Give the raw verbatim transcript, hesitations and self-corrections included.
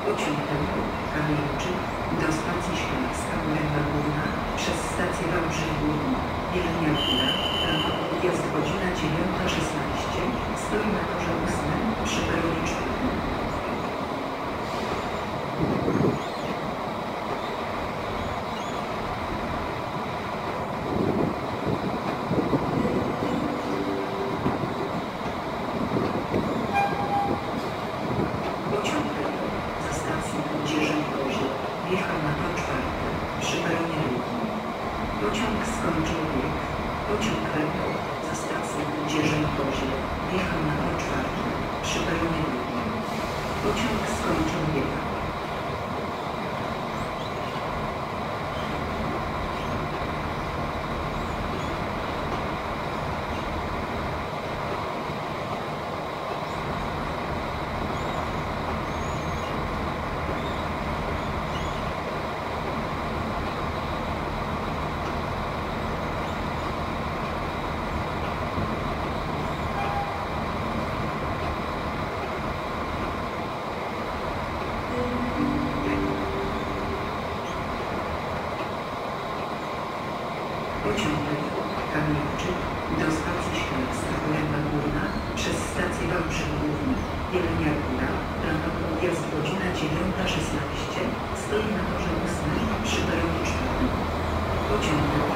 Pociąg ten Kamieńczyk do stacji Śląska Uręba Główna przez stację Wałbrzych Górny, Jelenia Góra, Wjazd godzina dziewiąta szesnaście, stoi na torze ósmym przy peronie czwartym. Pociąg ten ze stacji Dzierzębozie wjechał na tor czwarty przy peronie drugim. Pociąg skończył bieg. Pociąg ten ze stacji Dzierzębozie wjechał na tor czwarty przy peronie drugim. Pociąg skończył bieg. Pociąg Kamieńczyk do stacji Śląska Uręba Górna przez stację Wałbrzych Główny, Jelenia Góra, Wjazd godzina dziewiąta szesnaście, stoi na torze ósmym przy peronie czwartym. Pociąg